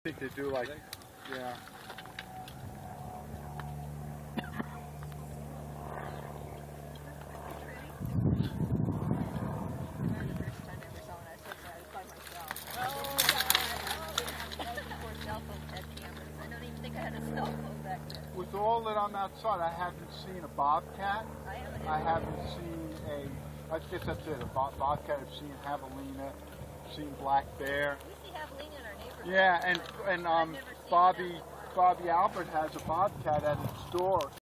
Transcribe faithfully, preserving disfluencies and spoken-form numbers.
I think they do like, yeah. With all that I'm outside, I haven't seen a bobcat. I haven't seen a, I guess that's it, a bob, bobcat. I've seen javelina, seen black bear. We see javelina in our neighborhood. Yeah, and and um, Bobby Bobby Albert has a bobcat at its door.